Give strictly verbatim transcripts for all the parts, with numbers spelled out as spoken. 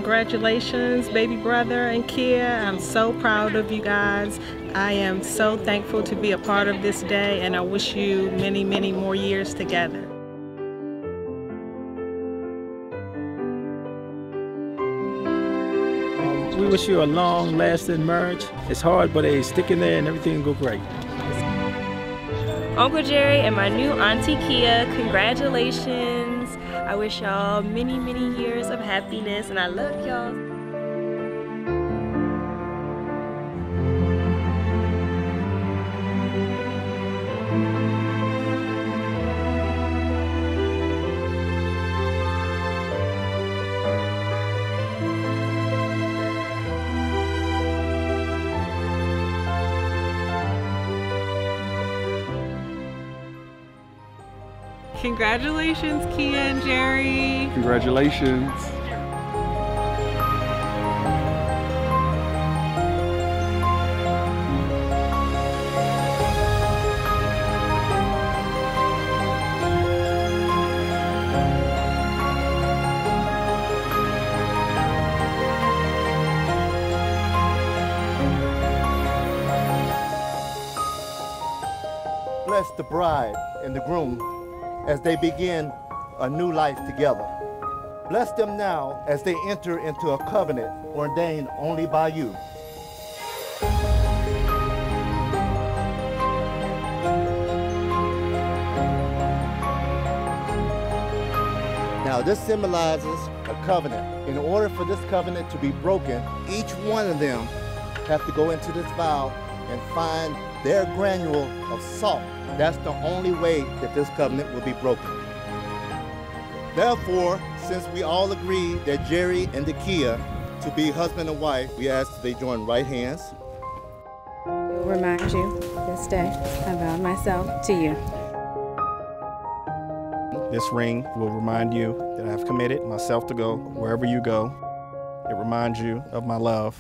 Congratulations, baby brother and Kia. I'm so proud of you guys. I am so thankful to be a part of this day, and I wish you many, many more years together. We wish you a long-lasting marriage. It's hard, but hey, stick in there and everything will go great. Uncle Jerry and my new Auntie Kia, congratulations. I wish y'all many, many years of happiness, and I love y'all. Congratulations, Kia and Jerry. Congratulations. Bless the bride and the groom as they begin a new life together. Bless them now as they enter into a covenant ordained only by you. Now this symbolizes a covenant. In order for this covenant to be broken, each one of them have to go into this vow and find their granule of salt. That's the only way that this covenant will be broken. Therefore, since we all agree that Jerry and Kia to be husband and wife, we ask that they join right hands. We'll remind you this day I vow myself to you. This ring will remind you that I have committed myself to go wherever you go. It reminds you of my love.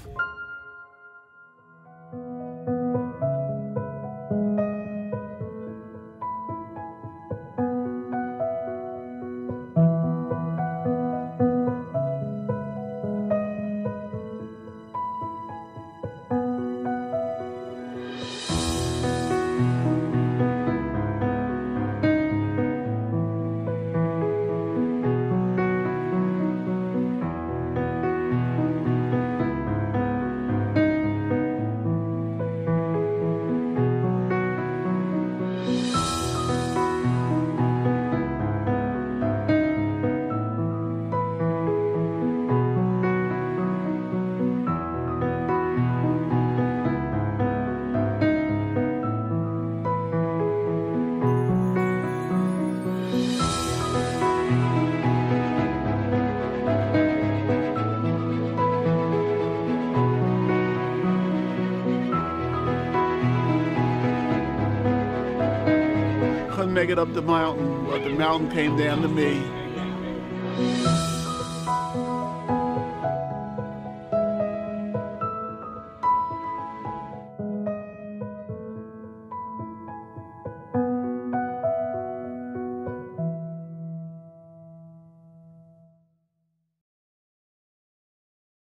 Couldn't make it up the mountain, but the mountain came down to me.